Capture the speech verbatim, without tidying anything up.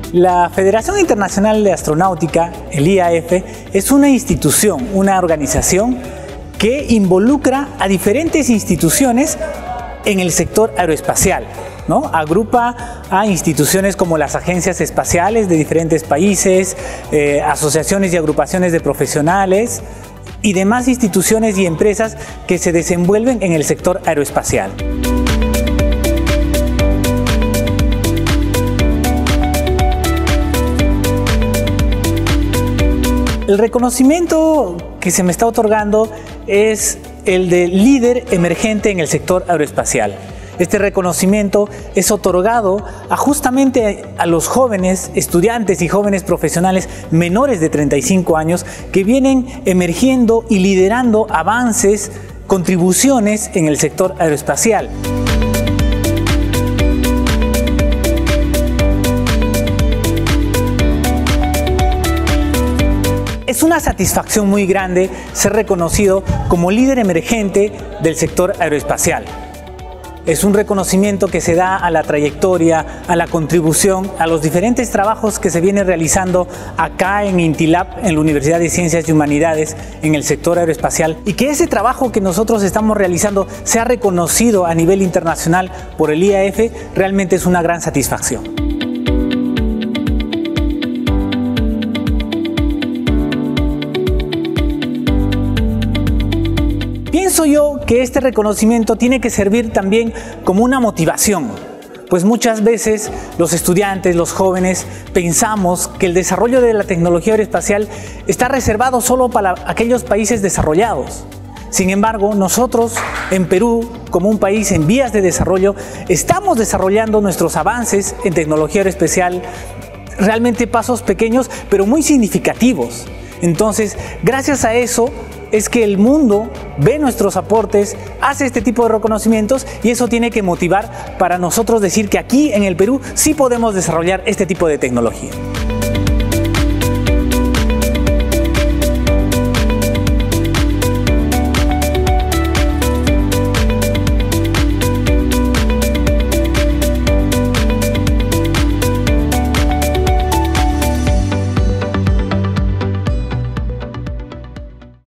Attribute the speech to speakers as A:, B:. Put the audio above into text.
A: La Federación Internacional de Astronáutica, el I A F, es una institución, una organización que involucra a diferentes instituciones en el sector aeroespacial, ¿no? Agrupa a instituciones como las agencias espaciales de diferentes países, eh, asociaciones y agrupaciones de profesionales y demás instituciones y empresas que se desenvuelven en el sector aeroespacial. El reconocimiento que se me está otorgando es el de líder emergente en el sector aeroespacial. Este reconocimiento es otorgado a justamente a los jóvenes estudiantes y jóvenes profesionales menores de treinta y cinco años que vienen emergiendo y liderando avances, contribuciones en el sector aeroespacial. Es una satisfacción muy grande ser reconocido como líder emergente del sector aeroespacial. Es un reconocimiento que se da a la trayectoria, a la contribución, a los diferentes trabajos que se vienen realizando acá en INTILAB, en la Universidad de Ciencias y Humanidades, en el sector aeroespacial, y que ese trabajo que nosotros estamos realizando sea reconocido a nivel internacional por el I A F, realmente es una gran satisfacción. Pienso yo que este reconocimiento tiene que servir también como una motivación, pues muchas veces los estudiantes, los jóvenes, pensamos que el desarrollo de la tecnología aeroespacial está reservado solo para aquellos países desarrollados. Sin embargo, nosotros en Perú, como un país en vías de desarrollo, estamos desarrollando nuestros avances en tecnología aeroespacial, realmente pasos pequeños, pero muy significativos. Entonces, gracias a eso, es que el mundo ve nuestros aportes, hace este tipo de reconocimientos y eso tiene que motivar para nosotros decir que aquí en el Perú sí podemos desarrollar este tipo de tecnología.